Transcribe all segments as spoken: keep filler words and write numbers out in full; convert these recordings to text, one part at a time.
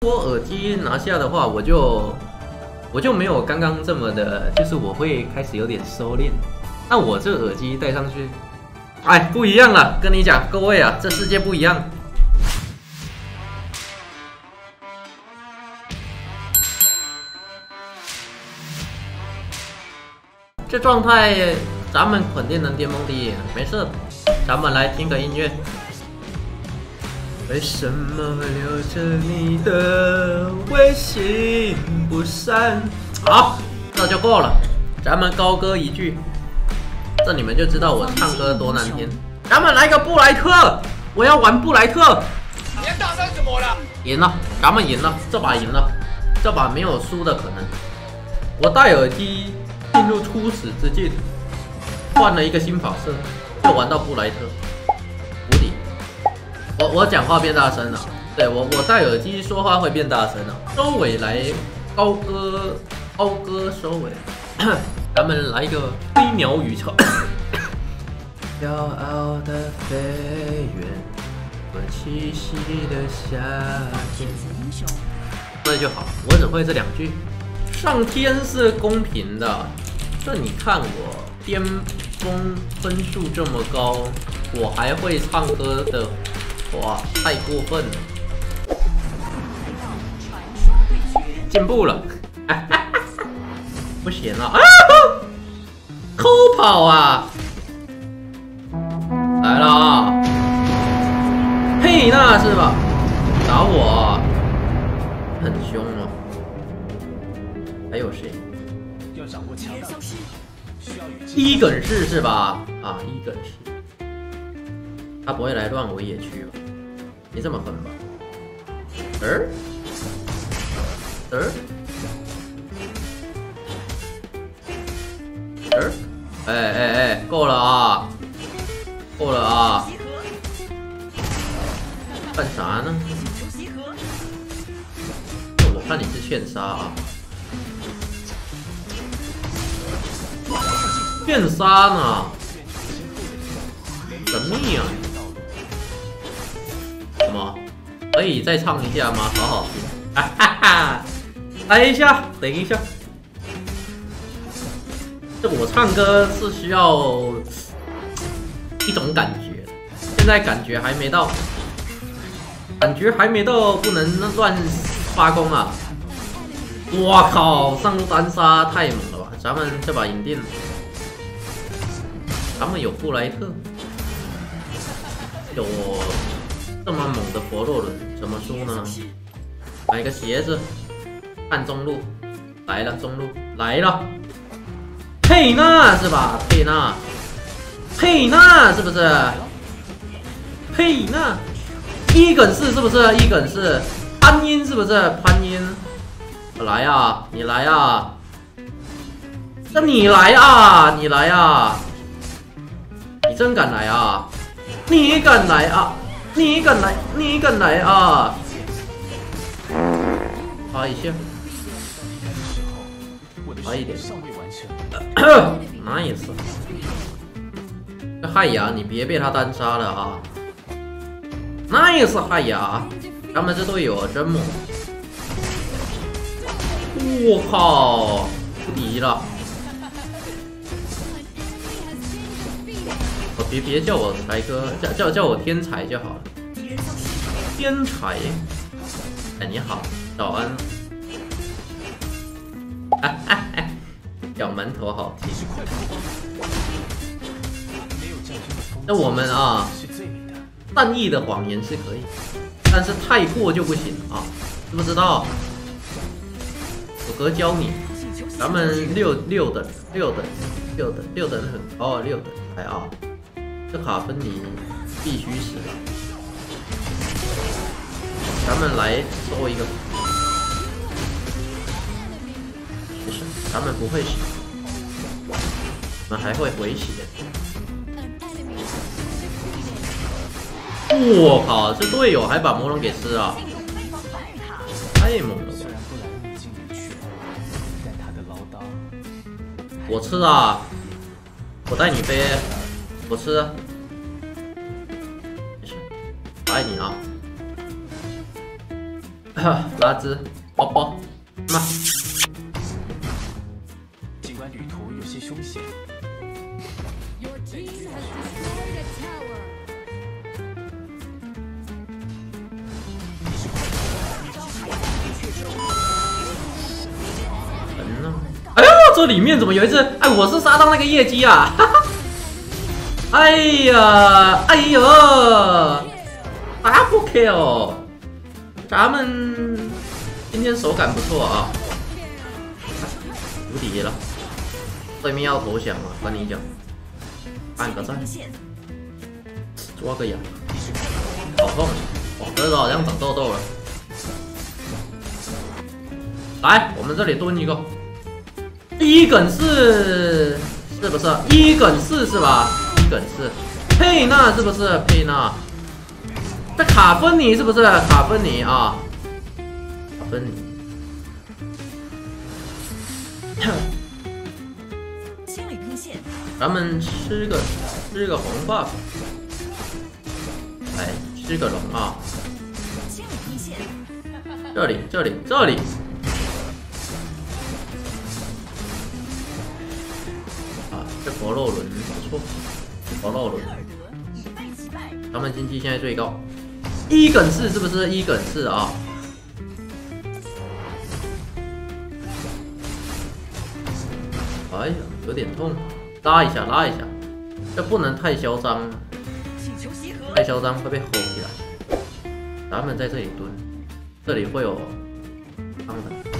我耳机拿下的话，我就我就没有刚刚这么的，就是我会开始有点收敛。那我这耳机戴上去，哎，不一样了。跟你讲，各位啊，这世界不一样。这状态，咱们肯定能巅峰第一，没事。咱们来听个音乐。为什么留着你的微信不删？好，这就够了。咱们高歌一句，这你们就知道我唱歌多难听。咱们来个布莱特，我要玩布莱特。 你大声怎么了？ 赢了，咱们赢了，这把赢了，这把没有输的可能。我戴耳机进入初始之境，换了一个新发色，就玩到布莱特。我我讲话变大声了，对我我戴耳机说话会变大声了。收尾来高歌高歌收尾，咱们来一个飞鸟与蝉，骄傲的飞远，我栖息的夏天。这就好，我只会这两句。上天是公平的，这你看我巅峰分数这么高，我还会唱歌的。哇，太过分了！进步了，不行了啊！抠跑啊！来了啊！佩娜是吧？打我，很凶哦。还有谁？伊耿士是吧？啊，伊耿士。他不会来乱我野区吧？没这么狠吧？儿儿儿，哎哎哎，够了啊！够了啊！干啥呢？我看你是劝杀啊！劝杀呢？神秘啊！什么？可以再唱一下吗？好好听！哈哈哈！来一下，等一下。这我唱歌是需要一种感觉，现在感觉还没到，感觉还没到，不能乱发功啊！我靠，上单杀太猛了吧！咱们这把赢定了。咱们有布莱特，有这么猛的佛洛伦，怎么输呢？买个鞋子，看中路，来了，中路来了，佩娜是吧？佩娜，佩娜是不是？佩娜，伊耿士是不是？伊耿士，潘音是不是？潘音，来啊，你来啊，那你来啊，你来啊，你真敢来啊！你敢来啊！你敢来！你敢来啊！发一下，发一点。nice。这汉雅，你别被他单杀了啊 ！nice， 汉雅，咱们这队友啊真猛！我靠，不敌了！别别叫我才哥，叫叫叫我天才就好了。天才，哎你好，早安。哈哈哈，小馒头好听。那我们啊，善意的谎言是可以，但是太过就不行啊，知不知道？我哥教你，咱们六六等六等六等六等很高啊，六等来啊。这卡芬尼必须死了，咱们来收一个，不是，咱们不会死，我们还会回血。我靠，这队友还把魔龙给吃了，太猛了吧！我吃啊，我带你飞。我吃，没事，我爱你啊！ 拉兹，包包，嘛。 尽管旅途有些凶险。 哎呦，这里面怎么有一只？哎，我是杀到那个业绩啊！哈哈。哎呀，哎呦 ，double kill， 咱们今天手感不错啊，无敌了。对面要投降了，跟你讲，按个赞，抓个痒，好痛！哇，这个好像长痘痘了。来，我们这里蹲一个。 一梗是是不是一梗是是吧？一梗是佩纳是不是佩纳？这卡芬尼是不是卡芬尼啊？卡芬尼。 清理兵线。 咱们吃个吃个红 buff， 来吃个龙啊！ 清理兵线。 这里这里这里。 这佛肉轮不错，佛肉轮，他们经济现在最高，一梗四是不是一梗四啊？哎呀，有点痛，拉一下拉一下，这不能太嚣张，太嚣张会被吼起来。咱们在这里蹲，这里会有汤的，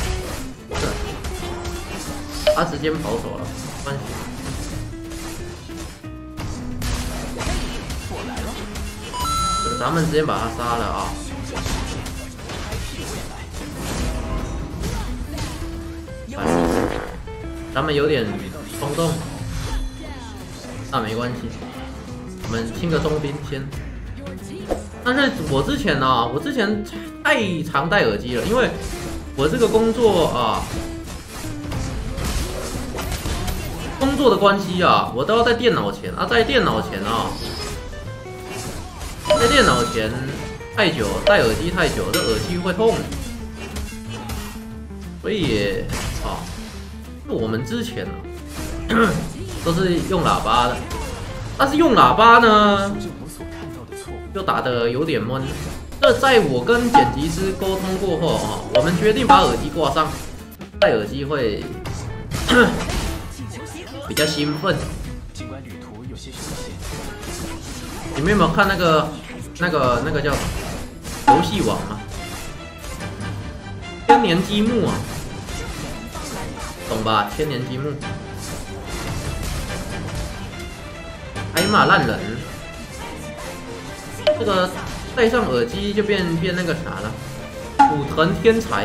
是，他直接跑走了，关系。 咱们直接把他杀了啊！咱们有点冲动，那没关系，我们清个中兵先。但是我之前啊，我之前太常戴耳机了，因为我这个工作啊，工作的关系啊，我都要在电脑前啊，在电脑前啊。 在电脑前太久，戴耳机太久，这耳机会痛，所以也啊，我们之前啊都是用喇叭的，但是用喇叭呢，就打得有点闷。这在我跟剪辑师沟通过后啊，我们决定把耳机挂上，戴耳机会比较兴奋。 尽管旅途有些凶险。 你们有没有看那个、那个、那个叫游戏王啊？千年积木啊，懂吧？千年积木。哎呀妈，烂人！这个戴上耳机就变变那个啥了，武藤天才。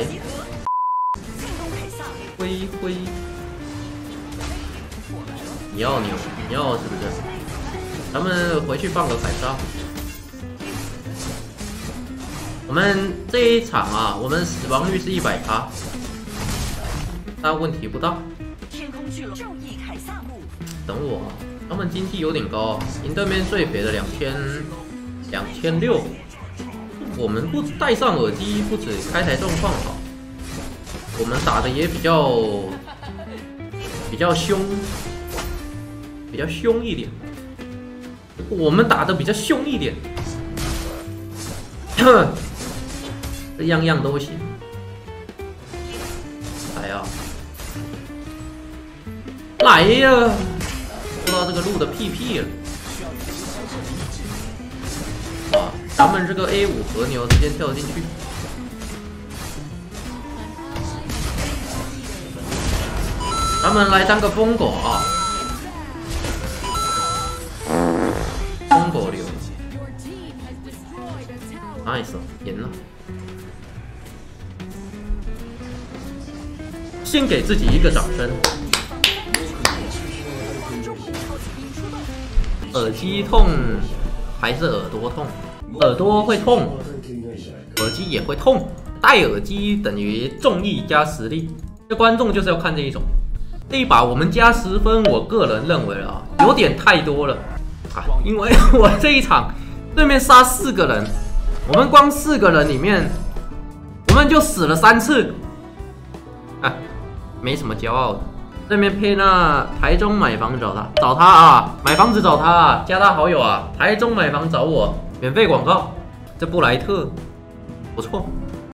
灰灰，你要你你要是不是？ 咱们回去放个凯撒。我们这一场啊，我们死亡率是一百趴，那问题不大。 天空巨龙正义凯撒木。 等我，他们经济有点高，赢对面最肥的两千两千六。我们不戴上耳机，不止开台状况好，我们打的也比较比较凶，比较凶一点。 我们打的比较凶一点，这样样都行。来呀，来呀！说到这个路的屁屁了。啊，咱们这个 A 五和牛直接跳进去。咱们来当个疯狗啊！ 疯狗流 ，nice， 赢了。先给自己一个掌声。耳机痛还是耳朵痛？耳朵会痛，耳机也会痛。戴耳机等于综艺加实力，这观众就是要看这一种。这一把我们加十分，我个人认为啊，有点太多了。 因为我这一场对面杀四个人，我们光四个人里面们就死了三次，啊，没什么骄傲的。这边配那台中买房找他，找他啊，买房子找他啊，加他好友啊，台中买房找我，免费广告。这布莱特不错。